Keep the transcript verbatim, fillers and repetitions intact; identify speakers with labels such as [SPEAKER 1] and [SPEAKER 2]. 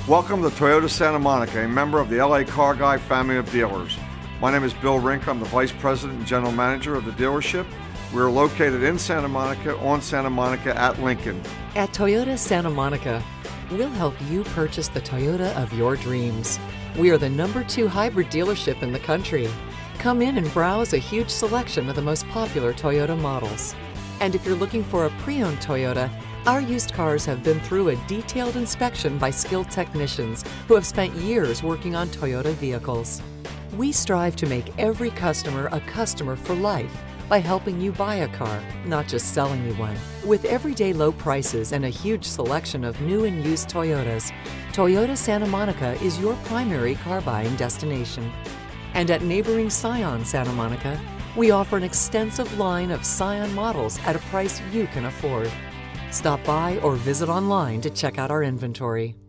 [SPEAKER 1] Welcome to Toyota Santa Monica, a member of the L A Car Guy family of dealers. My name is Bill Rink. I'm the Vice President and General Manager of the dealership. We're located in Santa Monica, on Santa Monica at Lincoln.
[SPEAKER 2] At Toyota Santa Monica, we'll help you purchase the Toyota of your dreams. We are the number two hybrid dealership in the country. Come in and browse a huge selection of the most popular Toyota models. And if you're looking for a pre-owned Toyota, our used cars have been through a detailed inspection by skilled technicians who have spent years working on Toyota vehicles. We strive to make every customer a customer for life by helping you buy a car, not just selling you one. With everyday low prices and a huge selection of new and used Toyotas, Toyota Santa Monica is your primary car buying destination. And at neighboring Scion Santa Monica, we offer an extensive line of Scion models at a price you can afford. Stop by or visit online to check out our inventory.